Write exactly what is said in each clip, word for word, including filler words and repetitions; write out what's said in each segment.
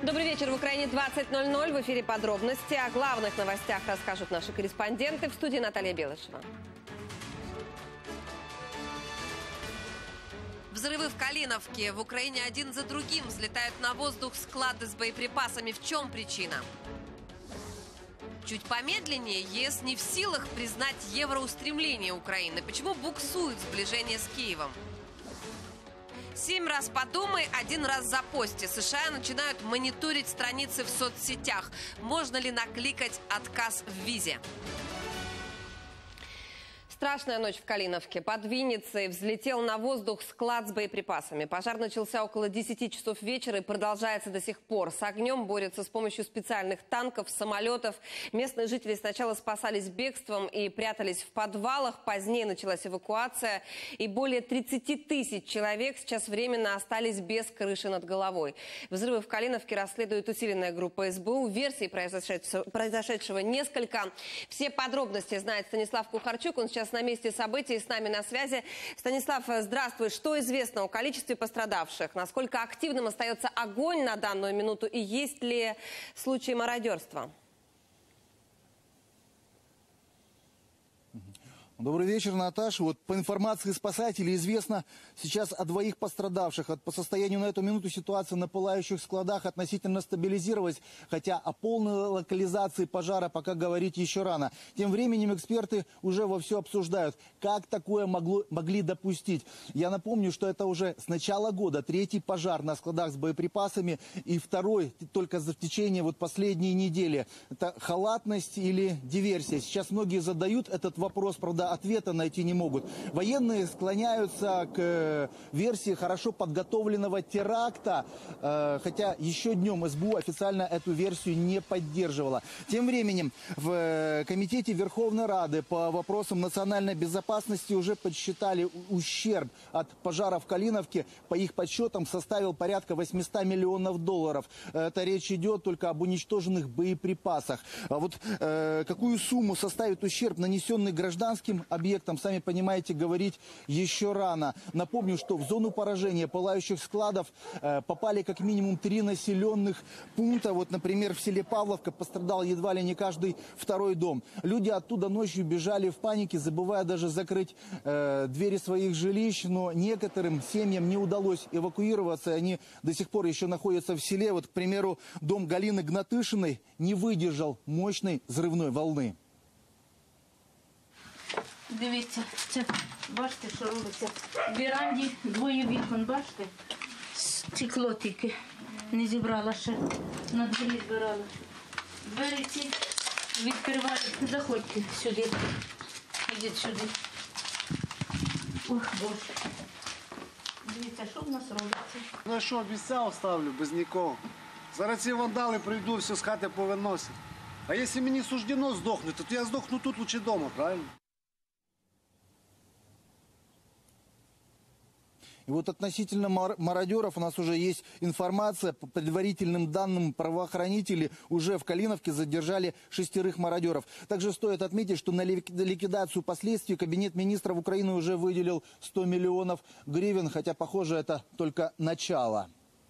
Добрый вечер. В Украине двадцать ноль ноль. В эфире подробности. О главных новостях расскажут наши корреспонденты. В студии Наталья Белышева. Взрывы в Калиновке. В Украине один за другим взлетают на воздух склады с боеприпасами. В чем причина? Чуть помедленнее, ЕС не в силах признать евроустремление Украины. Почему буксует сближение с Киевом? Семь раз подумай, один раз запости. США начинают мониторить страницы в соцсетях. Можно ли накликать отказ в визе? Страшная ночь в Калиновке. Под Винницей взлетел на воздух склад с боеприпасами. Пожар начался около десяти часов вечера и продолжается до сих пор. С огнем борются с помощью специальных танков, самолетов. Местные жители сначала спасались бегством и прятались в подвалах. Позднее началась эвакуация. И более тридцати тысяч человек сейчас временно остались без крыши над головой. Взрывы в Калиновке расследует усиленная группа СБУ. Версий произошедшего, произошедшего несколько. Все подробности знает Станислав Кухарчук. Он сейчас на месте событий, с нами на связи. Станислав, здравствуй. Что известно о количестве пострадавших? Насколько активным остается огонь на данную минуту? И есть ли случаи мародерства? Добрый вечер, Наташа. Вот по информации спасателей известно сейчас о двоих пострадавших. По состоянию на эту минуту ситуация на пылающих складах относительно стабилизировалась, хотя о полной локализации пожара пока говорить еще рано. Тем временем эксперты уже вовсю обсуждают, как такое могло, могли допустить. Я напомню, что это уже с начала года третий пожар на складах с боеприпасами и второй только за в течение вот последней недели. Это халатность или диверсия? Сейчас многие задают этот вопрос, правда, ответа найти не могут. Военные склоняются к версии хорошо подготовленного теракта, хотя еще днем СБУ официально эту версию не поддерживала. Тем временем в Комитете Верховной Рады по вопросам национальной безопасности уже подсчитали ущерб от пожара в Калиновке. По их подсчетам составил порядка восьмисот миллионов долларов. Это речь идет только об уничтоженных боеприпасах. А вот э, какую сумму составит ущерб, нанесенный гражданским объектам, сами понимаете, говорить еще рано. Напомню, что в зону поражения пылающих складов э, попали как минимум три населенных пункта. Вот, например, в селе Павловка пострадал едва ли не каждый второй дом. Люди оттуда ночью бежали в панике, забывая даже закрыть э, двери своих жилищ, но некоторым семьям не удалось эвакуироваться, они до сих пор еще находятся в селе. Вот, к примеру, дом Галины Гнатышиной не выдержал мощной взрывной волны. Дивіться, це, бачите, що робиться. В віранді двоє вікон, бачите? Стекло тільки не зібрала ще, на дворі збирала. Двері ці відкривають, заходьте сюди, ідіть сюди. Ох, Боже. Дивіться, що в нас робиться. Ну що, місця оставлю без нікого. Зараз ці вандали прийду, все з хати повиносять. А якщо мені суждено здохнути, то я здохну тут лучше вдома, правильно? И вот относительно мародеров у нас уже есть информация. По предварительным данным, правоохранители уже в Калиновке задержали шестерых мародеров. Также стоит отметить, что на ликвидацию последствий Кабинет министров Украины уже выделил сто миллионов гривен, хотя, похоже, это только начало.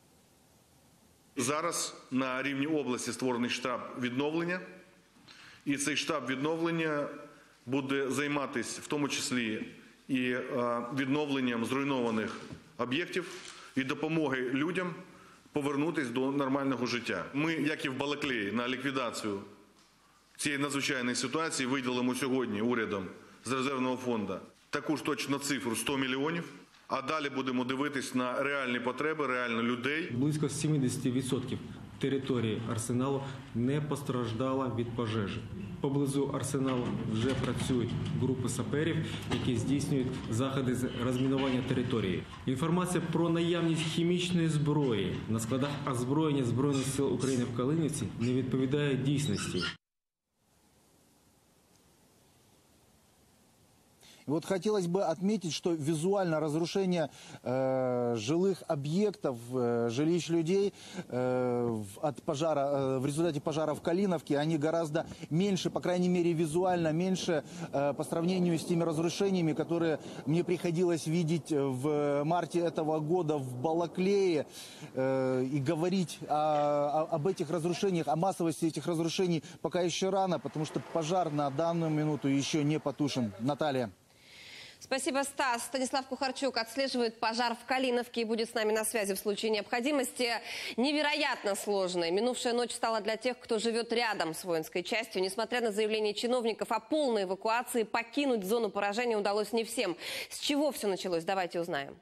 Зараз на рівні області створений штаб відновлення. І цей штаб відновлення буде займатися в тому числі і відновленням зруйнованих об'єктів і допомоги людям повернутися до нормального життя. Ми, як і в Балаклеї, на ліквідацію цієї надзвичайної ситуації виділимо сьогодні урядом з резервного фонду таку ж точно цифру сто мільйонів, а далі будемо дивитись на реальні потреби, реально людей. Близько сімдесят відсотків території Арсеналу не постраждала від пожежі. Поблизу Арсеналу вже працюють групи саперів, які здійснюють заходи з розмінування території. Інформація про наявність хімічної зброї на складах озброєння Збройних сил України в Калинівці не відповідає дійсності. И вот хотелось бы отметить, что визуально разрушение э, жилых объектов, э, жилищ людей э, от пожара, э, в результате пожара в Калиновке, они гораздо меньше, по крайней мере визуально меньше э, по сравнению с теми разрушениями, которые мне приходилось видеть в марте этого года в Балаклее. Э, и говорить о, о, об этих разрушениях, о массовости этих разрушений пока еще рано, потому что пожар на данную минуту еще не потушен. Наталья. Спасибо, Стас. Станислав Кухарчук отслеживает пожар в Калиновке и будет с нами на связи в случае необходимости. Невероятно сложной. Минувшая ночь стала для тех, кто живет рядом с воинской частью. Несмотря на заявление чиновников о полной эвакуации, покинуть зону поражения удалось не всем. С чего все началось? Давайте узнаем.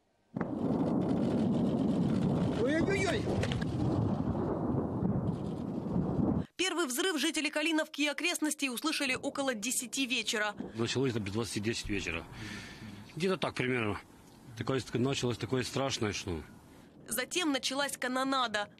Ой-ой-ой! Первый взрыв жители Калиновки и окрестностей услышали около десяти вечера. Началось это без двадцати десять вечера. Где-то так примерно. Такое, началось такое страшное, что... Затем началась канонада.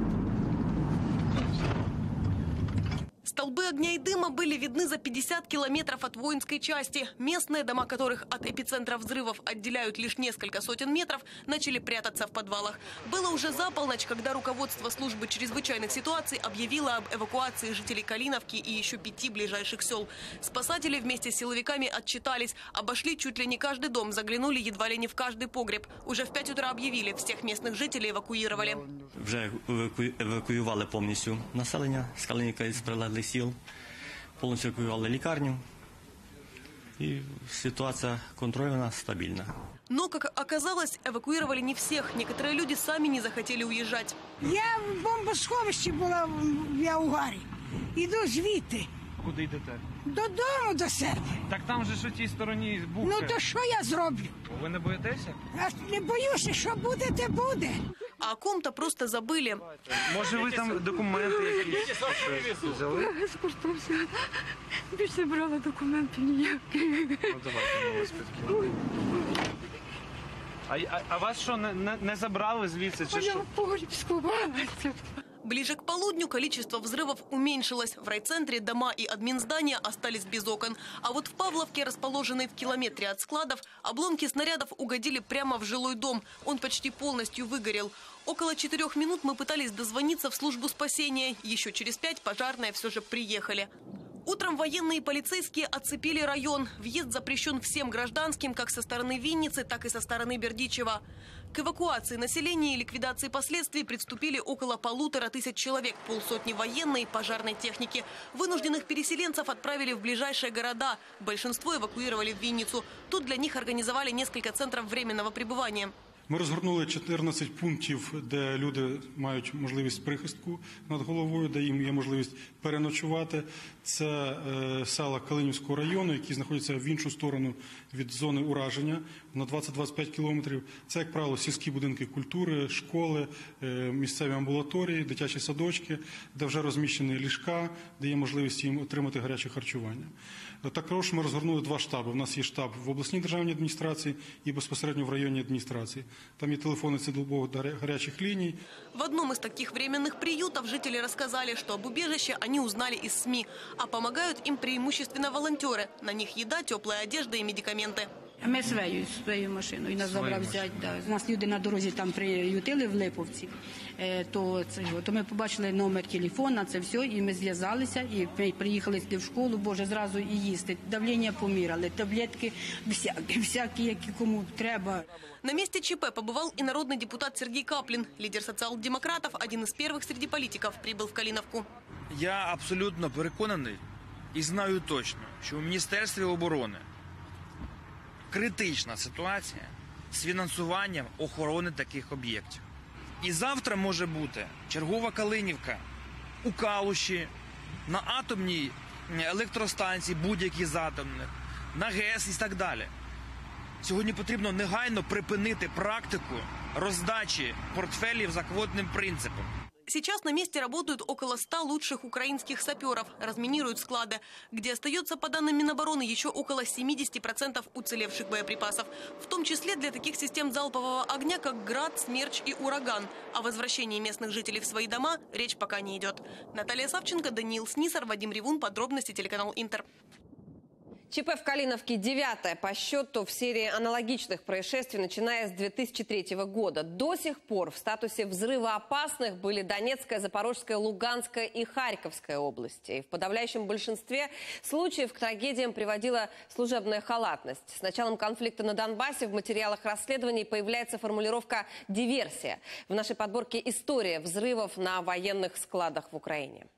Столбы огня и дыма были видны за пятьдесят километров от воинской части. Местные, дома которых от эпицентра взрывов отделяют лишь несколько сотен метров, начали прятаться в подвалах. Было уже за полночь, когда руководство службы чрезвычайных ситуаций объявило об эвакуации жителей Калиновки и еще пяти ближайших сел. Спасатели вместе с силовиками отчитались, обошли чуть ли не каждый дом, заглянули едва ли не в каждый погреб. Уже в пять утра объявили, всех местных жителей эвакуировали. Вже евакуювали повністю населення з Калиновки і з прилеглих сіл, повністю евакуювали лікарню, і ситуація контрольована, стабільна. Но, как оказалось, эвакуировали не всех. Некоторые люди сами не захотели уезжать. Я в бомбосховищі була в Яугарі. Іду звідти. Куди йдете? Додому до себе. Так там же ж у тій стороні бухта. Ну то що я зроблю? Ви не боїтеся? А не боюся, що буде, те буде. А о ком-то просто забыли. Може ви там документи якісь взяли? Більше брала документів ніяких. Ну давайте ми спитки. А, а, а вас що, не, не, не забрали звідси чи Я що? в погріб сховалася. Ближе к полудню количество взрывов уменьшилось. В райцентре дома и админздания остались без окон. А вот в Павловке, расположенной в километре от складов, обломки снарядов угодили прямо в жилой дом. Он почти полностью выгорел. Около четырех минут мы пытались дозвониться в службу спасения. Еще через пять пожарные все же приехали. Утром военные и полицейские оцепили район. Въезд запрещен всем гражданским, как со стороны Винницы, так и со стороны Бердичева. К эвакуации населения и ликвидации последствий приступили около полутора тысяч человек, полсотни военной и пожарной техники. Вынужденных переселенцев отправили в ближайшие города. Большинство эвакуировали в Винницу. Тут для них организовали несколько центров временного пребывания. Ми розгорнули чотирнадцять пунктів, де люди мають можливість прихистку над головою, де їм є можливість переночувати. Це е, села Калинівського району, які знаходяться в іншу сторону від зони ураження, на двадцять - двадцять п'ять кілометрів. Це, як правило, сільські будинки культури, школи, е, місцеві амбулаторії, дитячі садочки, де вже розміщені ліжка, де є можливість їм отримати гаряче харчування. Також ми розгорнули два штаби. У нас є штаб в обласній державній адміністрації і безпосередньо в районній адміністрації. Там є телефоны цілодобовых горячих линий. В одном из таких временных приютов жители рассказали, что об убежище они узнали из СМИ, а помогают им преимущественно волонтеры. На них еда, теплая одежда и медикаменты. Ми своєю, своєю машиною нас забрав взяти. Да. Нас люди на дорозі там приютили в Липовці. Е, то, це, то ми побачили номер телефона, це все, і ми зв'язалися, і ми приїхали сюди в школу, боже, зразу і їсти. Давлення поміряли, таблетки всякі, всякі, які кому треба. На месте ЧП побывал и народный депутат Сергей Каплин. Лидер социал-демократов, один из первых среди политиков, прибыл в Калиновку. Я абсолютно переконаний і знаю точно, що у Міністерстві оборони критична ситуація з фінансуванням охорони таких об'єктів. І завтра може бути чергова Калинівка у Калуші, на атомній електростанції, будь-якій з атомних, на ГЕС і так далі. Сьогодні потрібно негайно припинити практику роздачі портфелів за квотним принципом. Сейчас на месте работают около ста лучших украинских саперов, разминируют склады, где остается, по данным Минобороны, еще около семидесяти процентов уцелевших боеприпасов. В том числе для таких систем залпового огня, как «Град», «Смерч» и «Ураган». О возвращении местных жителей в свои дома речь пока не идет. Наталья Савченко, Даниил Снисар, Вадим Ревун. Подробности телеканал «Интер». ЧП в Калиновке девятое по счету в серии аналогичных происшествий, начиная с две тысячи третьего года. До сих пор в статусе взрывоопасных были Донецкая, Запорожская, Луганская и Харьковская области. И в подавляющем большинстве случаев к трагедиям приводила служебная халатность. С началом конфликта на Донбассе в материалах расследований появляется формулировка «диверсия». В нашей подборке история взрывов на военных складах в Украине.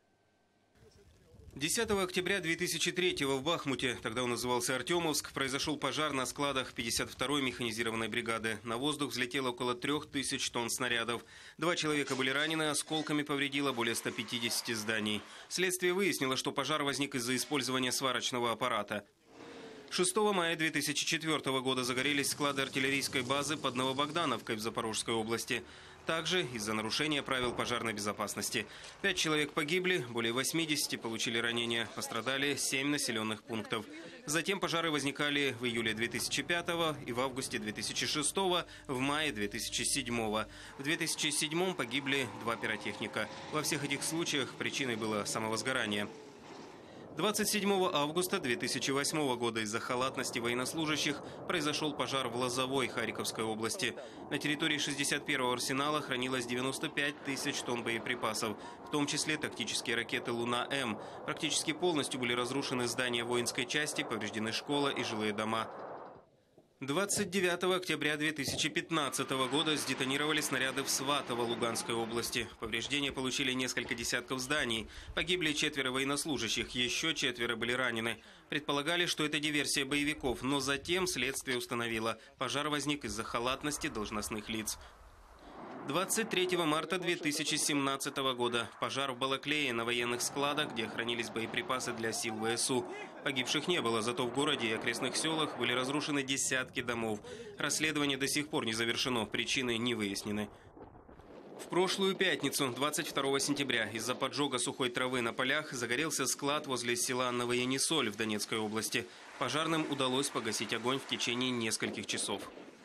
десятого октября две тысячи третьего в Бахмуте, тогда он назывался Артемовск, произошел пожар на складах пятьдесят второй механизированной бригады. На воздух взлетело около трех тысяч тонн снарядов. Два человека были ранены, осколками повредило более ста пятидесяти зданий. Следствие выяснило, что пожар возник из-за использования сварочного аппарата. шестого мая две тысячи четвёртого года загорелись склады артиллерийской базы под Новобогдановкой в Запорожской области. Также из-за нарушения правил пожарной безопасности. Пять человек погибли, более восьмидесяти получили ранения. Пострадали семь населенных пунктов. Затем пожары возникали в июле две тысячи пятого и в августе две тысячи шестого, в мае две тысячи седьмого. В две тысячи седьмом погибли два пиротехника. Во всех этих случаях причиной было самовозгорание. двадцать седьмого августа две тысячи восьмого года из-за халатности военнослужащих произошел пожар в Лозовой Харьковской области. На территории шестьдесят первого арсенала хранилось девяносто пять тысяч тонн боеприпасов, в том числе тактические ракеты «Луна-М». Практически полностью были разрушены здания воинской части, повреждены школа и жилые дома. двадцать девятого октября две тысячи пятнадцатого года сдетонировали снаряды в Сватово Луганской области. Повреждения получили несколько десятков зданий. Погибли четверо военнослужащих, еще четверо были ранены. Предполагали, что это диверсия боевиков, но затем следствие установило, пожар возник из-за халатности должностных лиц. двадцать третьего марта две тысячи семнадцатого года. Пожар в Балаклее на военных складах, где хранились боеприпасы для сил ВСУ. Погибших не было, зато в городе и окрестных селах были разрушены десятки домов. Расследование до сих пор не завершено, причины не выяснены. В прошлую пятницу, двадцать второго сентября, из-за поджога сухой травы на полях загорелся склад возле села Новоянисоль в Донецкой области. Пожарным удалось погасить огонь в течение нескольких часов.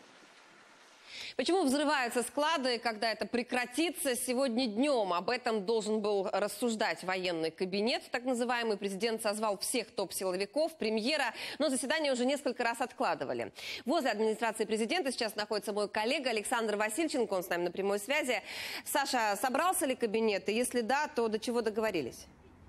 Почему взрываются склады, когда это прекратится? Сегодня днем об этом должен был рассуждать военный кабинет, так называемый. Президент созвал всех топ-силовиков, премьера, но заседание уже несколько раз откладывали. Возле администрации президента сейчас находится мой коллега Александр Васильченко, он с нами на прямой связи. Саша, собрался ли кабинет? И если да, то до чего договорились?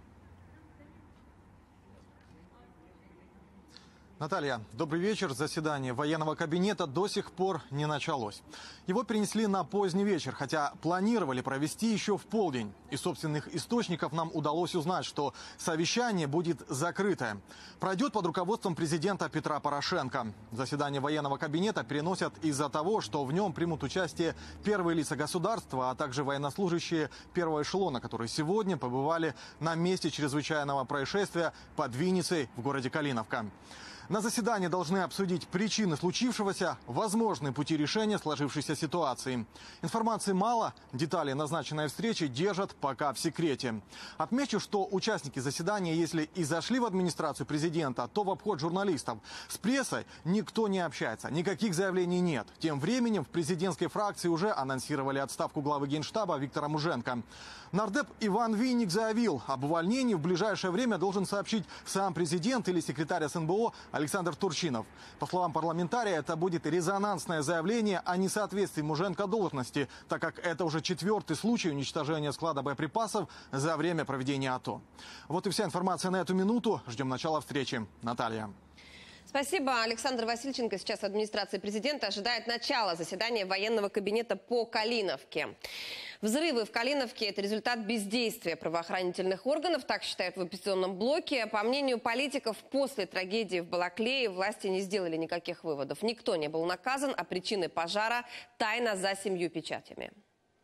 Наталья, добрый вечер. Заседание военного кабинета до сих пор не началось. Его перенесли на поздний вечер, хотя планировали провести еще в полдень. Из собственных источников нам удалось узнать, что совещание будет закрытое. Пройдет под руководством президента Петра Порошенко. Заседание военного кабинета переносят из-за того, что в нем примут участие первые лица государства, а также военнослужащие первого эшелона, которые сегодня побывали на месте чрезвычайного происшествия под Винницей в городе Калиновка. На заседании должны обсудить причины случившегося, возможные пути решения сложившейся ситуации. Информации мало, детали назначенной встречи держат пока в секрете. Отмечу, что участники заседания, если и зашли в администрацию президента, то в обход журналистов. С прессой никто не общается, никаких заявлений нет. Тем временем в президентской фракции уже анонсировали отставку главы Генштаба Виктора Муженко. Нардеп Иван Винник заявил, об увольнении в ближайшее время должен сообщить сам президент или секретарь СНБО Александр Турчинов. По словам парламентария, это будет резонансное заявление о несоответствии Муженко должности, так как это уже четвертый случай уничтожения склада боеприпасов за время проведения АТО. Вот и вся информация на эту минуту. Ждем начала встречи. Наталья. Спасибо. Александр Васильченко сейчас в администрации президента ожидает начала заседания военного кабинета по Калиновке. Взрывы в Калиновке – это результат бездействия правоохранительных органов, так считают в оппозиционном блоке. По мнению политиков, после трагедии в Балаклее власти не сделали никаких выводов. Никто не был наказан, а причины пожара – тайна за семью печатями.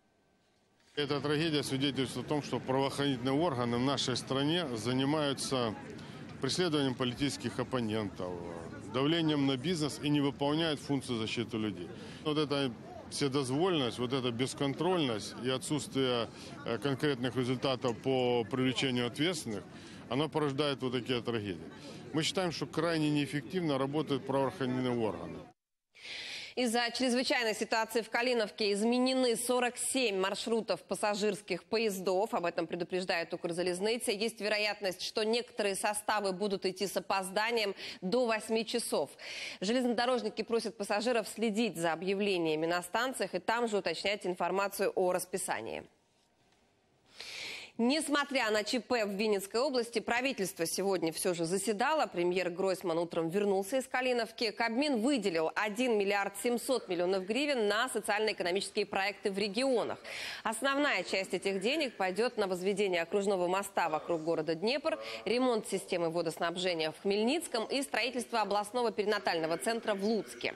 Эта трагедия свидетельствует о том, что правоохранительные органы в нашей стране занимаются преследованием политических оппонентов, давлением на бизнес и не выполняют функцию защиты людей. Вот это вседозволенность, вот эта бесконтрольность и отсутствие конкретных результатов по привлечению ответственных, оно порождает вот такие трагедии. Мы считаем, что крайне неэффективно работают правоохранительные органы. Из-за чрезвычайной ситуации в Калиновке изменены сорок семь маршрутов пассажирских поездов. Об этом предупреждает Укрзалезница. Есть вероятность, что некоторые составы будут идти с опозданием до восьми часов. Железнодорожники просят пассажиров следить за объявлениями на станциях и там же уточнять информацию о расписании. Несмотря на ЧП в Винницкой области, правительство сегодня все же заседало. Премьер Гройсман утром вернулся из Калиновки. Кабмин выделил один миллиард семьсот миллионов гривен на социально-экономические проекты в регионах. Основная часть этих денег пойдет на возведение окружного моста вокруг города Днепр, ремонт системы водоснабжения в Хмельницком и строительство областного перинатального центра в Луцке.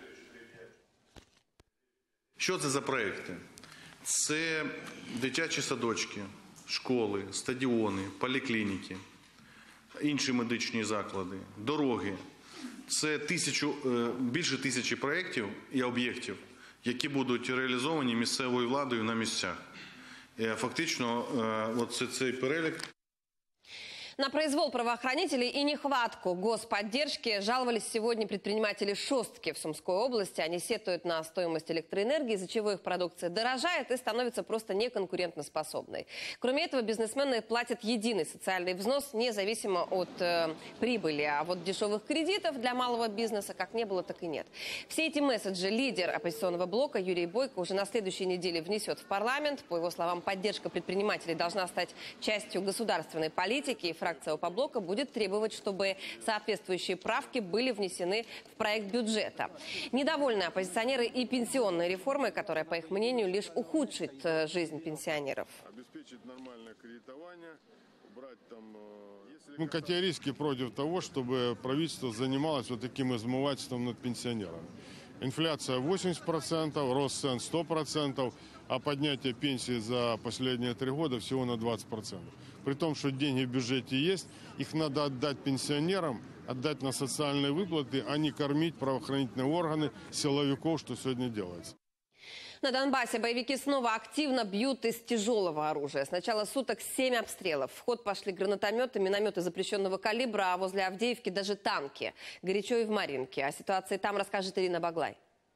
Що це за проекти? Це дитячі садочки, школи, стадіони, поліклініки, інші медичні заклади, дороги. Це тисячу, більше тисячі проєктів і об'єктів, які будуть реалізовані місцевою владою на місцях. Фактично, оце цей перелік. На произвол правоохранителей и нехватку господдержки жаловались сегодня предприниматели Шостки в Сумской области. Они сетуют на стоимость электроэнергии, из-за чего их продукция дорожает и становится просто неконкурентоспособной. Кроме этого, бизнесмены платят единый социальный взнос, независимо от э, прибыли. А вот дешевых кредитов для малого бизнеса как не было, так и нет. Все эти месседжи лидер оппозиционного блока Юрий Бойко уже на следующей неделе внесет в парламент. По его словам, поддержка предпринимателей должна стать частью государственной политики. Фракция Опоблока будет требовать, чтобы соответствующие правки были внесены в проект бюджета. Недовольны оппозиционеры и пенсионной реформой, которая, по их мнению, лишь ухудшит жизнь пенсионеров. Обеспечить нормальное кредитование, брать там... Мы категорически против того, чтобы правительство занималось вот таким измывательством над пенсионерами. Инфляция восемьдесят процентов, рост цен сто процентов, а поднятие пенсии за последние три года всего на двадцать процентов. При том, что деньги в бюджете есть, их надо отдать пенсионерам, отдать на социальные выплаты, а не кормить правоохранительные органы, силовиков, что сегодня делается. На Донбассе боевики снова активно бьют из тяжелого оружия. С начала суток семь обстрелов. В ход пошли гранатометы, минометы запрещенного калибра, а возле Авдеевки даже танки. Горячо и в Маринке. О ситуации там расскажет Ирина Баглай.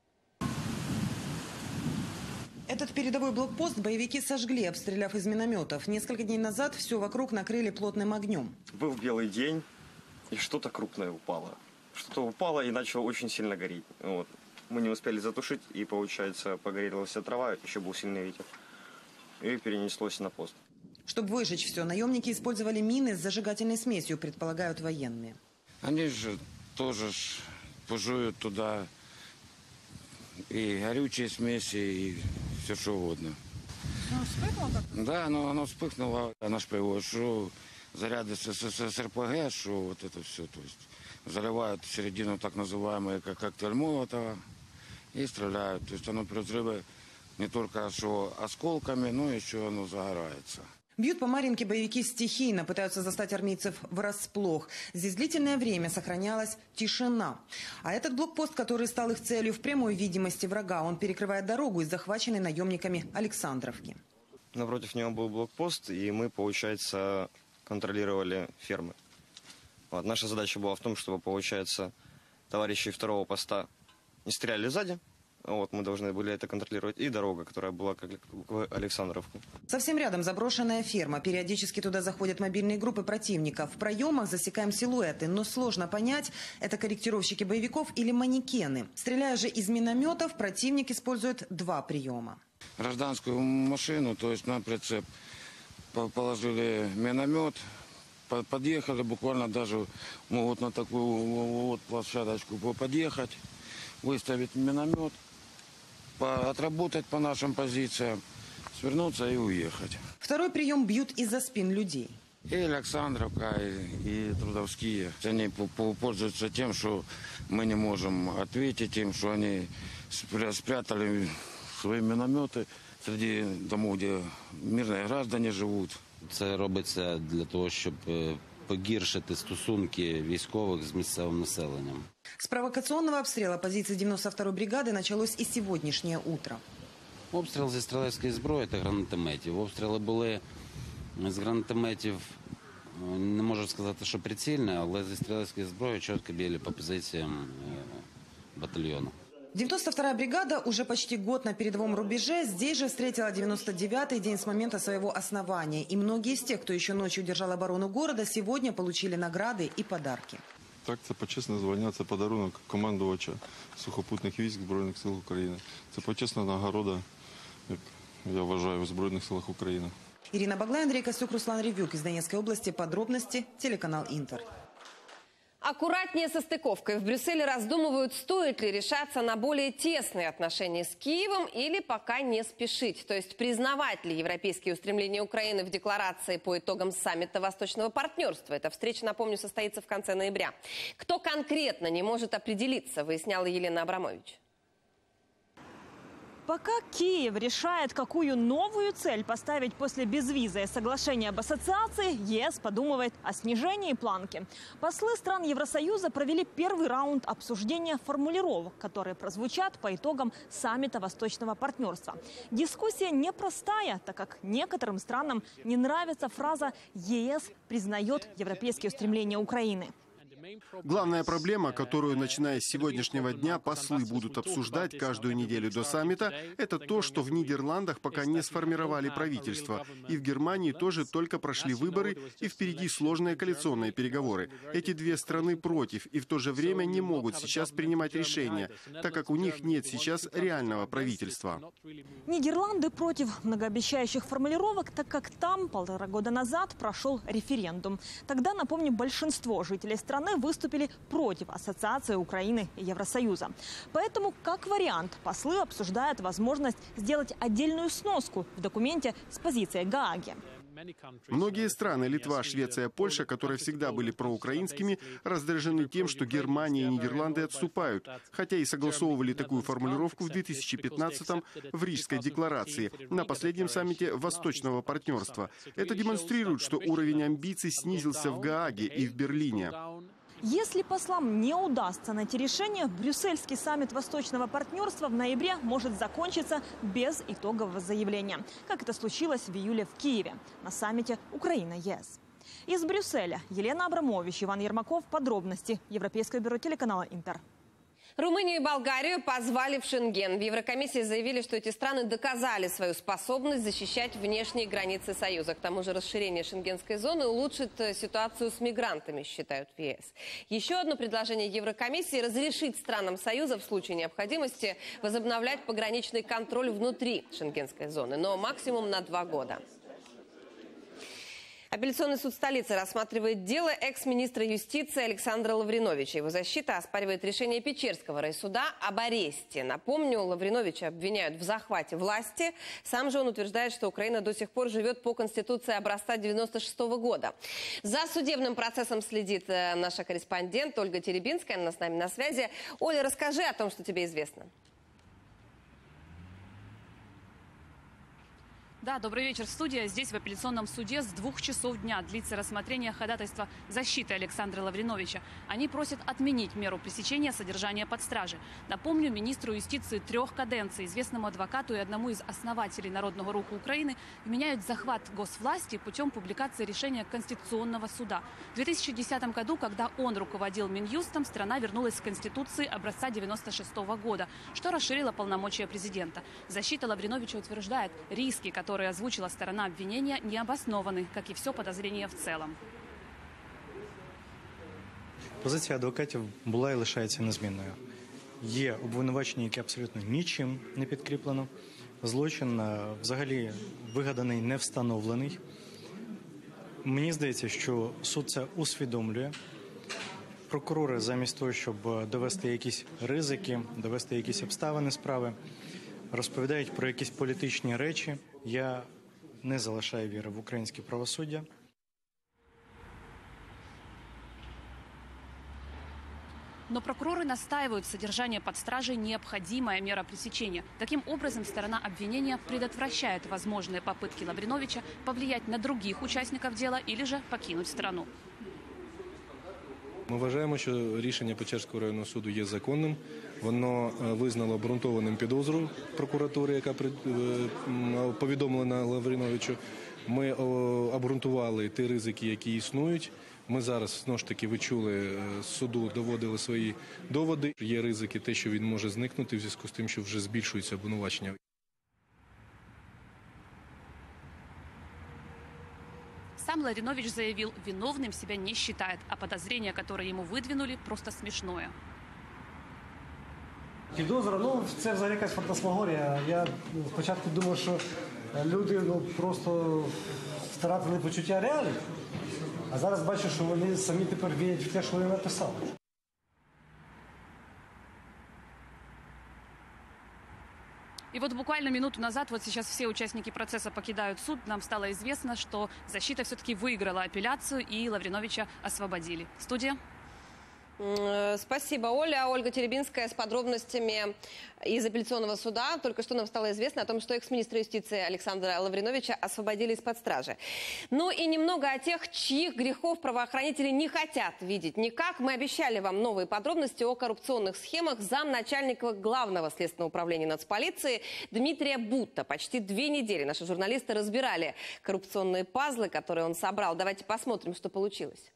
Этот передовой блокпост боевики сожгли, обстреляв из минометов. Несколько дней назад все вокруг накрыли плотным огнем. Был белый день, и что-то крупное упало. Что-то упало и начало очень сильно гореть. Вот. Мы не успели затушить, и, получается, погорела вся трава, еще был сильный ветер. И перенеслось на пост. Чтобы выжечь все, наемники использовали мины с зажигательной смесью, предполагают военные. Они же тоже пужуют туда и горючие смеси, и все что угодно. Ну, вспыхнуло как-то? Да, но оно вспыхнуло. Наш привод, что заряды с, с, с РПГ, что вот это все, то есть заливают в середину так называемые как коктейль Молотова и стреляют. То есть оно при взрыве не только что осколками, но еще оно загорается. Бьют по Маринке боевики стихийно, пытаются застать армейцев врасплох. Здесь длительное время сохранялась тишина. А этот блокпост, который стал их целью в прямой видимости врага, он перекрывает дорогу из захваченной наемниками Александровки. Напротив него был блокпост, и мы, получается, контролировали фермы. Вот. Наша задача была в том, чтобы, получается, товарищи второго поста не стреляли сзади. Вот, мы должны были это контролировать. И дорога, которая была как в Александровку. Совсем рядом заброшенная ферма. Периодически туда заходят мобильные группы противника. В проемах засекаем силуэты. Но сложно понять, это корректировщики боевиков или манекены. Стреляя же из минометов, противник использует два приема. Гражданскую машину, то есть на прицеп, положили миномет, подъехали, буквально даже могут на такую вот площадочку подъехать, выставить миномет, отработать по нашим позициям, свернуться и уехать. Второй прием бьют из-за спин людей. И Александровка, и, и Трудовские. Они пользуются тем, что мы не можем ответить им, что они спрятали свои минометы среди домов, где мирные граждане живут. Це робиться для того, щоб погіршити стосунки військових з місцевим населенням. С провокационного обстрела позиции девяносто второй бригады началось и сегодняшнее утро. Обстріл зі стрілецької зброї та гранатометів. Обстріли були з гранатометів, не можу сказати, що прицільні, але зі стрілецької зброї чітко били по позиціям батальйону. девяносто вторая бригада уже почти год на передовом рубеже. Здесь же встретила девяносто девятый день с момента своего основания. И многие из тех, кто еще ночью держал оборону города, сегодня получили награды и подарки. Так, це почесне звання, це подарунок командувача сухопутних військ Збройних сил України. Це почесна нагорода, як я вважаю, в Збройних силах України. Ирина Баглай, Андрей Костюк, Руслан Ревюк из Донецкой области. Подробности телеканал Интер. Аккуратнее со стыковкой. В Брюсселе раздумывают, стоит ли решаться на более тесные отношения с Киевом или пока не спешить. То есть признавать ли европейские устремления Украины в декларации по итогам саммита Восточного партнерства. Эта встреча, напомню, состоится в конце ноября. Кто конкретно не может определиться, выясняла Елена Абрамович. Пока Киев решает, какую новую цель поставить после безвиза и соглашения об ассоциации, ЕС подумывает о снижении планки. Послы стран Евросоюза провели первый раунд обсуждения формулировок, которые прозвучат по итогам саммита Восточного партнерства. Дискуссия непростая, так как некоторым странам не нравится фраза «ЕС признает европейские устремления Украины». Главная проблема, которую, начиная с сегодняшнего дня, послы будут обсуждать каждую неделю до саммита, это то, что в Нидерландах пока не сформировали правительство. И в Германии тоже только прошли выборы, и впереди сложные коалиционные переговоры. Эти две страны против и в то же время не могут сейчас принимать решения, так как у них нет сейчас реального правительства. Нидерланды против многообещающих формулировок, так как там полтора года назад прошел референдум. Тогда, напомню, большинство жителей страны выступили против ассоциации Украины и Евросоюза. Поэтому, как вариант, послы обсуждают возможность сделать отдельную сноску в документе с позицией Гааги. Многие страны, Литва, Швеция, Польша, которые всегда были проукраинскими, раздражены тем, что Германия и Нидерланды отступают, хотя и согласовывали такую формулировку в две тысячи пятнадцатом в Рижской декларации на последнем саммите Восточного партнерства. Это демонстрирует, что уровень амбиций снизился в Гааге и в Берлине. Если послам не удастся найти решение, брюссельский саммит Восточного партнерства в ноябре может закончиться без итогового заявления, как это случилось в июле в Киеве на саммите Украина-ЕС. Из Брюсселя Елена Абрамович, Иван Ермаков. Подробности. Европейское бюро телеканала Интер. Румынию и Болгарию позвали в Шенген. В Еврокомиссии заявили, что эти страны доказали свою способность защищать внешние границы Союза. К тому же расширение шенгенской зоны улучшит ситуацию с мигрантами, считают в ЕС. Еще одно предложение Еврокомиссии – разрешить странам Союза в случае необходимости возобновлять пограничный контроль внутри шенгенской зоны, но максимум на два года. Апелляционный суд столицы рассматривает дело экс-министра юстиции Александра Лавриновича. Его защита оспаривает решение Печерского райсуда об аресте. Напомню, Лавриновича обвиняют в захвате власти. Сам же он утверждает, что Украина до сих пор живет по Конституции образца девяносто шестого года. За судебным процессом следит наша корреспондент Ольга Теребинская. Она с нами на связи. Оля, расскажи о том, что тебе известно. Да, добрый вечер, студия. Здесь в апелляционном суде с двух часов дня длится рассмотрение ходатайства защиты Александра Лавриновича. Они просят отменить меру пресечения содержания под стражей. Напомню, министру юстиции трех каденций, известному адвокату и одному из основателей Народного руху Украины, вменяют захват госвласти путем публикации решения Конституционного суда. В две тысячи десятом году, когда он руководил Минюстом, страна вернулась к Конституции образца девяносто шестого года, что расширило полномочия президента. Защита Лавриновича утверждает, риски, которые которые озвучила сторона обвинения, не обоснованы, как і все подозріння в цілому. Позиція адвокатів була і лишається незмінною. Є обвинувачення, які абсолютно нічим не підкріплено. Злочин взагалі вигаданий, не встановлений. Мені здається, що суд це усвідомлює. Прокурори замість того, щоб довести якісь ризики, довести якісь обставини справи, розповідають про якісь політичні речі. Я не залишаю віри в українське правосуддя. Но прокуроры настаивают, содержание под стражей – необходимая мера пресечения. Таким образом, сторона обвинения предотвращает возможные попытки Лавриновича повлиять на других участников дела или же покинуть страну. Ми вважаємо, що рішення Печерського районного суду є законним. Воно визнало обґрунтованим підозру прокуратури, яка повідомлена Лавриновичу. Ми обґрунтували ті ризики, які існують. Ми зараз, знову ж таки, ви чули, суду доводили свої доводи. Є ризики те, що він може зникнути в зв'язку з тим, що вже збільшується обвинувачення. Сам Лавринович заявил, виновным себя не считает, а подозрение, которое ему выдвинули, просто смешное. Підозра, ну, це взагалі якась фантасмагорія. Я спочатку думав, що люди ну, просто втратили почуття реалій, а зараз бачу, що вони самі тепер вірять в те, що вони написали. И вот буквально минуту назад, вот сейчас все участники процесса покидают суд, нам стало известно, что защита все-таки выиграла апелляцию и Лавриновича освободили. Студия. Спасибо, Оля. Ольга Теребинская с подробностями из апелляционного суда. Только что нам стало известно о том, что экс-министра юстиции Александра Лавриновича освободили из-под стражи. Ну и немного о тех, чьих грехов правоохранители не хотят видеть никак. Мы обещали вам новые подробности о коррупционных схемах замначальника главного следственного управления нацполиции Дмитрия Бутта. Почти две недели наши журналисты разбирали коррупционные пазлы, которые он собрал. Давайте посмотрим, что получилось.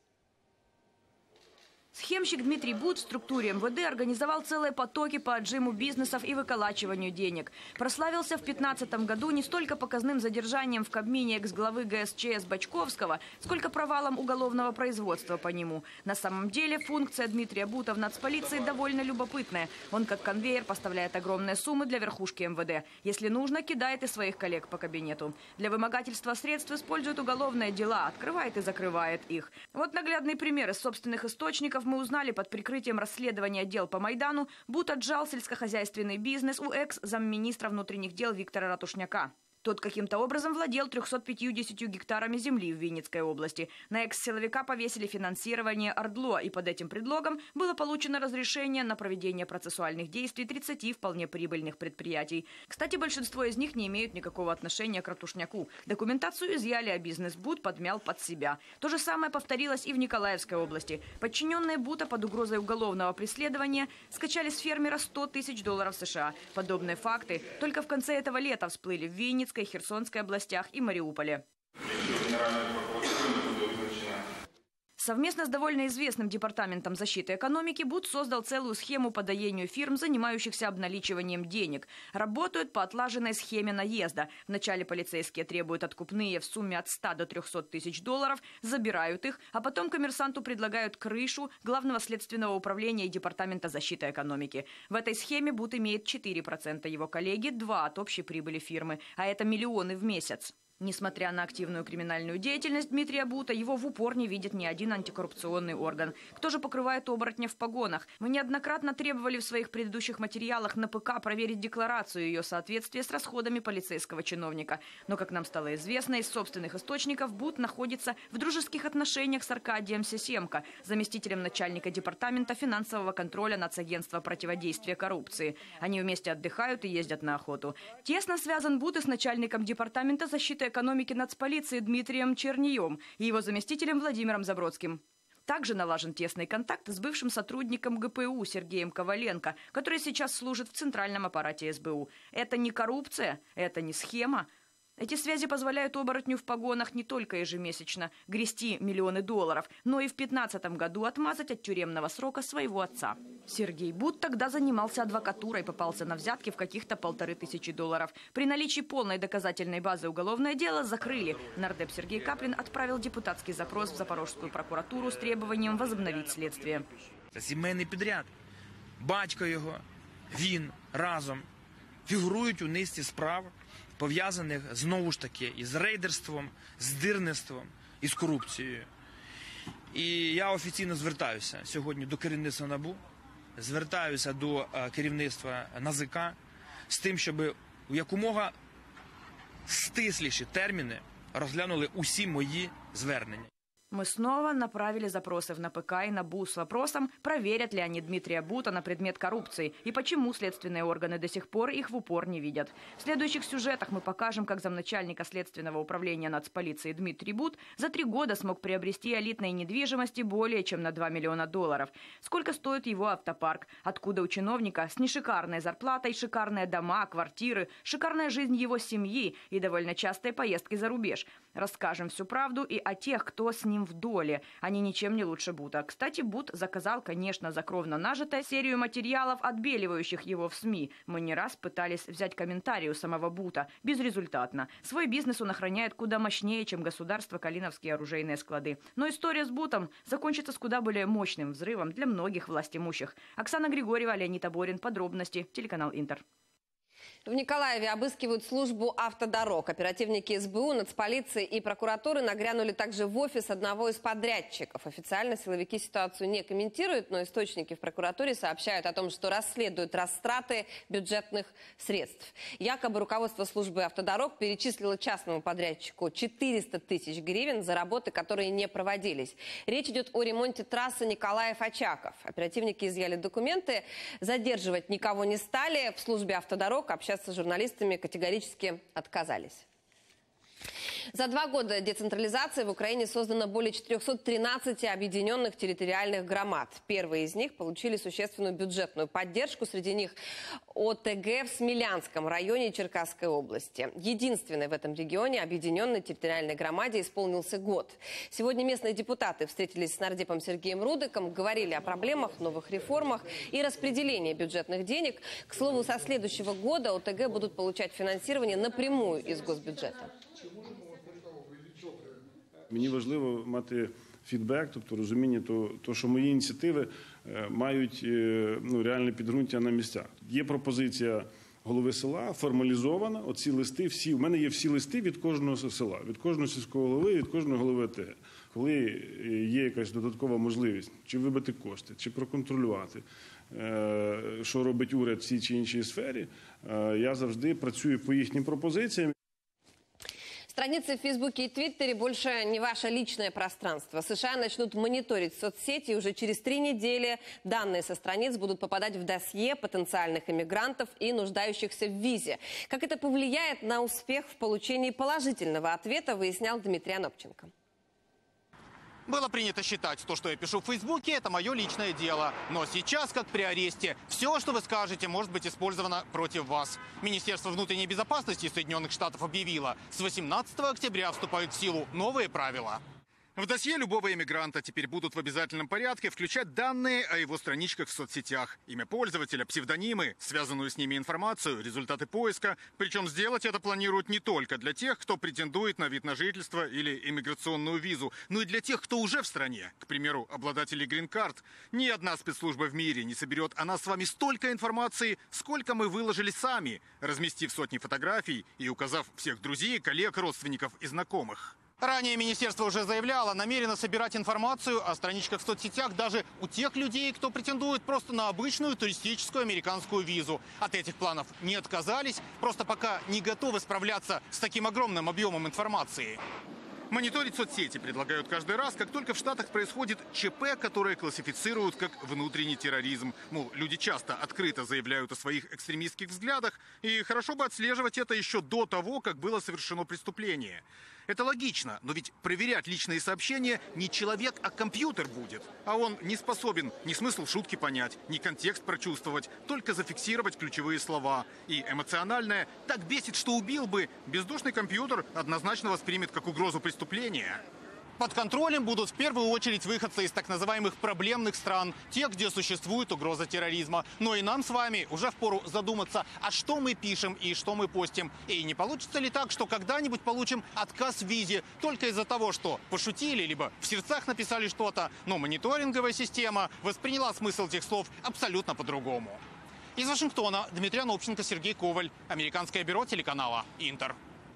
Схемщик Дмитрий Бут в структуре эм вэ дэ организовал целые потоки по отжиму бизнесов и выколачиванию денег. Прославился в две тысячи пятнадцатом году не столько показным задержанием в Кабмине экс-главы гэ эс че эс Бочковского, сколько провалом уголовного производства по нему. На самом деле функция Дмитрия Бута в нацполиции довольно любопытная. Он как конвейер поставляет огромные суммы для верхушки эм вэ дэ. Если нужно, кидает и своих коллег по кабинету. Для вымогательства средств использует уголовные дела, открывает и закрывает их. Вот наглядный пример из собственных источников. Мы узнали под прикрытием расследования дел по Майдану, Бут отжал сельскохозяйственный бизнес у экс-замминистра внутренних дел Виктора Ратушняка. Тот каким-то образом владел трёхсот пятьюдесятью гектарами земли в Винницкой области. На экс-силовика повесили финансирование ОРДЛО, и под этим предлогом было получено разрешение на проведение процессуальных действий тридцати вполне прибыльных предприятий. Кстати, большинство из них не имеют никакого отношения к Ратушняку. Документацию изъяли, а бизнес Бут подмял под себя. То же самое повторилось и в Николаевской области. Подчиненные Бута под угрозой уголовного преследования скачали с фермера сто тысяч долларов США. Подобные факты только в конце этого лета всплыли в Виннице, Херсонской областях и Мариуполе. Совместно с довольно известным Департаментом защиты экономики Бут создал целую схему по доению фирм, занимающихся обналичиванием денег. Работают по отлаженной схеме наезда. Вначале полицейские требуют откупные в сумме от ста до трёхсот тысяч долларов, забирают их, а потом коммерсанту предлагают крышу Главного следственного управления и Департамента защиты экономики. В этой схеме Бут имеет четыре процента, его коллеги – два от общей прибыли фирмы, а это миллионы в месяц. Несмотря на активную криминальную деятельность Дмитрия Бута, его в упор не видит ни один антикоррупционный орган. Кто же покрывает оборотня в погонах? Мы неоднократно требовали в своих предыдущих материалах на ПК проверить декларацию ее соответствия с расходами полицейского чиновника. Но, как нам стало известно, из собственных источников Бут находится в дружеских отношениях с Аркадием Сесемко, заместителем начальника департамента финансового контроля Нацагентства противодействия коррупции. Они вместе отдыхают и ездят на охоту. Тесно связан Бут и с начальником департамента защиты экономики нацполиции Дмитрием Чернием и его заместителем Владимиром Забродским. Также налажен тесный контакт с бывшим сотрудником гэ пэ у Сергеем Коваленко, который сейчас служит в центральном аппарате эс бэ у. Это не коррупция, это не схема. Эти связи позволяют оборотню в погонах не только ежемесячно грести миллионы долларов, но и в две тысячи пятнадцатом году отмазать от тюремного срока своего отца. Сергей Бут тогда занимался адвокатурой, попался на взятки в каких-то полторы тысячи долларов. При наличии полной доказательной базы уголовное дело закрыли. Нардеп Сергей Каплин отправил депутатский запрос в Запорожскую прокуратуру с требованием возобновить следствие. Це сімейний підряд. Батько його, він разом фігурують у низці справ, пов'язаних знову ж таки із рейдерством, з дирництвом і з корупцією. І я офіційно звертаюся сьогодні до керівництва НАБУ, звертаюся до керівництва ен а зе ка з тим, щоб у якомога стисліші терміни розглянули усі мої звернення. Мы снова направили запросы в эн пэ ка и НАБУ с вопросом, проверят ли они Дмитрия Бута на предмет коррупции и почему следственные органы до сих пор их в упор не видят. В следующих сюжетах мы покажем, как замначальника следственного управления нацполиции Дмитрий Бут за три года смог приобрести элитной недвижимости более чем на два миллиона долларов. Сколько стоит его автопарк? Откуда у чиновника с нешикарной зарплатой шикарные дома, квартиры, шикарная жизнь его семьи и довольно частые поездки за рубеж? Расскажем всю правду и о тех, кто с ним ним в доле. Они ничем не лучше Бута. Кстати, Бут заказал, конечно, за кровно нажитое, серию материалов, отбеливающих его в СМИ. Мы не раз пытались взять комментарии у самого Бута. Безрезультатно. Свой бизнес он охраняет куда мощнее, чем государство Калиновские оружейные склады. Но история с Бутом закончится с куда более мощным взрывом для многих властимущих. Оксана Григорьева, Леонид Аборин. Подробности. Телеканал Интер. В Николаеве обыскивают службу автодорог. Оперативники эс бэ у, нацполиции и прокуратуры нагрянули также в офис одного из подрядчиков. Официально силовики ситуацию не комментируют, но источники в прокуратуре сообщают о том, что расследуют растраты бюджетных средств. Якобы руководство службы автодорог перечислило частному подрядчику четыреста тысяч гривен за работы, которые не проводились. Речь идет о ремонте трассы Николаев-Очаков. Оперативники изъяли документы, задерживать никого не стали. В службе автодорог общаться с журналистами категорически отказались. За два года децентрализации в Украине создано более четырёхсот тринадцати объединенных территориальных громад. Первые из них получили существенную бюджетную поддержку. Среди них о тэ гэ в Смелянском районе Черкасской области. Единственной в этом регионе объединенной территориальной громаде исполнился год. Сегодня местные депутаты встретились с нардепом Сергеем Рудыком, говорили о проблемах, новых реформах и распределении бюджетных денег. К слову, со следующего года о тэ гэ будут получать финансирование напрямую из госбюджета. Мені важливо мати фідбек, тобто розуміння того, то, що мої ініціативи мають ну, реальне підґрунтя на місцях. Є пропозиція голови села, формалізована, оці листи всі, в мене є всі листи від кожного села, від кожного сільського голови, від кожного голови о те ге. Коли є якась додаткова можливість, чи вибити кошти, чи проконтролювати, що робить уряд в цій чи іншій сфері, я завжди працюю по їхнім пропозиціям. Страницы в Фейсбуке и Твиттере больше не ваше личное пространство. США начнут мониторить соцсети, и уже через три недели данные со страниц будут попадать в досье потенциальных иммигрантов и нуждающихся в визе. Как это повлияет на успех в получении положительного ответа, выяснял Дмитрий Анопченко. Было принято считать, то, что я пишу в Фейсбуке, это мое личное дело. Но сейчас, как при аресте, все, что вы скажете, может быть использовано против вас. Министерство внутренней безопасности Соединенных Штатов объявило, с восемнадцатого октября вступают в силу новые правила. В досье любого иммигранта теперь будут в обязательном порядке включать данные о его страничках в соцсетях. Имя пользователя, псевдонимы, связанную с ними информацию, результаты поиска. Причем сделать это планируют не только для тех, кто претендует на вид на жительство или иммиграционную визу, но и для тех, кто уже в стране. К примеру, обладателей грин-карт. Ни одна спецслужба в мире не соберет о нас с вами столько информации, сколько мы выложили сами, разместив сотни фотографий и указав всех друзей, коллег, родственников и знакомых. Ранее министерство уже заявляло, намерено собирать информацию о страничках в соцсетях даже у тех людей, кто претендует просто на обычную туристическую американскую визу. От этих планов не отказались, просто пока не готовы справляться с таким огромным объемом информации. Мониторить соцсети предлагают каждый раз, как только в Штатах происходит ЧП, которое классифицируют как внутренний терроризм. Мол, люди часто открыто заявляют о своих экстремистских взглядах, и хорошо бы отслеживать это еще до того, как было совершено преступление. Это логично, но ведь проверять личные сообщения не человек, а компьютер будет. А он не способен ни смысл шутки понять, ни контекст прочувствовать, только зафиксировать ключевые слова. И эмоциональное так бесит, что убил бы. Бездушный компьютер однозначно воспримет как угрозу преступления. Под контролем будут в первую очередь выходцы из так называемых проблемных стран, те, где существует угроза терроризма. Но и нам с вами уже впору задуматься, а что мы пишем и что мы постим. И не получится ли так, что когда-нибудь получим отказ в визе только из-за того, что пошутили, либо в сердцах написали что-то, но мониторинговая система восприняла смысл этих слов абсолютно по-другому. Из Вашингтона Дмитрий Анопченко, Сергей Коваль, Американское бюро телеканала Интер.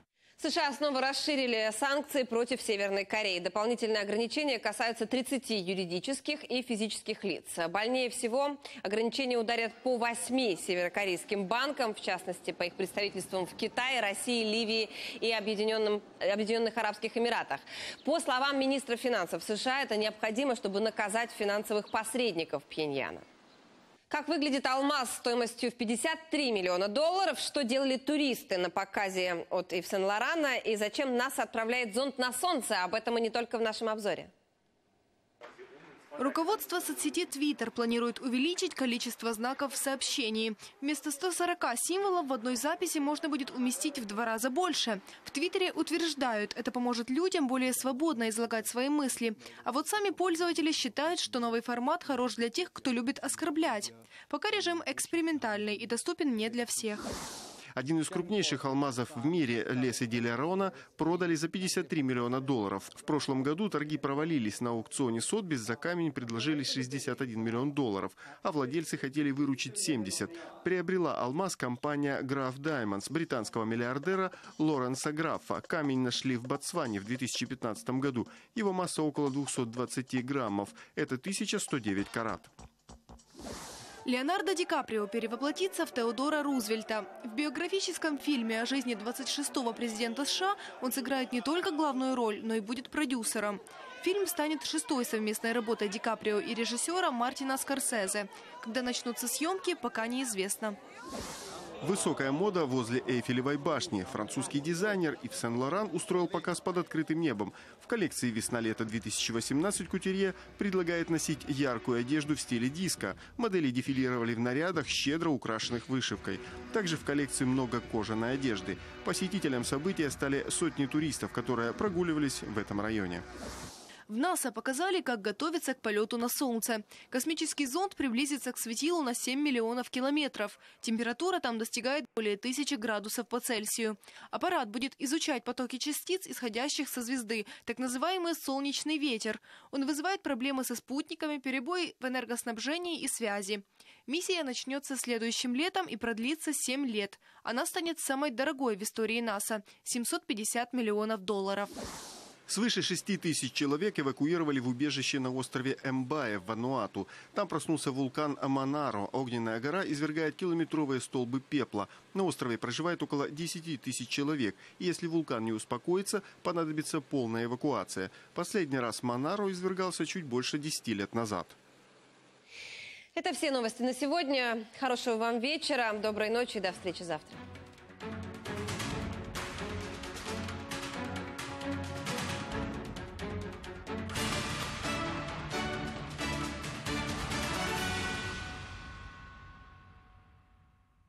США снова расширили санкции против Северной Кореи. Дополнительные ограничения касаются тридцати юридических и физических лиц. Больнее всего ограничения ударят по восьми северокорейским банкам, в частности, по их представительствам в Китае, России, Ливии и Объединенном, Объединенных Арабских Эмиратах. По словам министра финансов США, это необходимо, чтобы наказать финансовых посредников Пхеньяна. Как выглядит алмаз стоимостью в пятьдесят три миллиона долларов? Что делали туристы на показе от Ив Сен-Лорана? И зачем НАСА отправляет зонд на Солнце? Об этом и не только в нашем обзоре. Руководство соцсети Twitter планирует увеличить количество знаков в сообщении. Вместо ста сорока символов в одной записи можно будет уместить в два раза больше. В Твиттере утверждают, это поможет людям более свободно излагать свои мысли. А вот сами пользователи считают, что новый формат хорош для тех, кто любит оскорблять. Пока режим экспериментальный и доступен не для всех. Один из крупнейших алмазов в мире, Лесы Ди Леона, продали за пятьдесят три миллиона долларов. В прошлом году торги провалились. На аукционе Сотбис за камень предложили шестьдесят один миллион долларов, а владельцы хотели выручить семьдесят. Приобрела алмаз компания Graph Diamonds британского миллиардера Лоренса Графа. Камень нашли в Ботсване в две тысячи пятнадцатом году. Его масса около двухсот двадцати граммов. Это тысяча сто девять карат. Леонардо Ди Каприо перевоплотится в Теодора Рузвельта. В биографическом фильме о жизни двадцать шестого президента США он сыграет не только главную роль, но и будет продюсером. Фильм станет шестой совместной работой Ди Каприо и режиссера Мартина Скорсезе. Когда начнутся съемки, пока неизвестно. Высокая мода возле Эйфелевой башни. Французский дизайнер Ив Сен-Лоран устроил показ под открытым небом. В коллекции «Весна-лето две тысячи восемнадцать» кутюрье предлагает носить яркую одежду в стиле диско. Модели дефилировали в нарядах, щедро украшенных вышивкой. Также в коллекции много кожаной одежды. Посетителям события стали сотни туристов, которые прогуливались в этом районе. В НАСА показали, как готовиться к полету на Солнце. Космический зонд приблизится к светилу на семь миллионов километров. Температура там достигает более тысячи градусов по Цельсию. Аппарат будет изучать потоки частиц, исходящих со звезды, так называемый солнечный ветер. Он вызывает проблемы со спутниками, перебои в энергоснабжении и связи. Миссия начнется следующим летом и продлится семь лет. Она станет самой дорогой в истории НАСА – семьсот пятьдесят миллионов долларов. Свыше шести тысяч человек эвакуировали в убежище на острове Мбая в Вануату. Там проснулся вулкан Аманаро. Огненная гора извергает километровые столбы пепла. На острове проживает около десяти тысяч человек. И если вулкан не успокоится, понадобится полная эвакуация. Последний раз Манаро извергался чуть больше десяти лет назад. Это все новости на сегодня. Хорошего вам вечера, доброй ночи и до встречи завтра.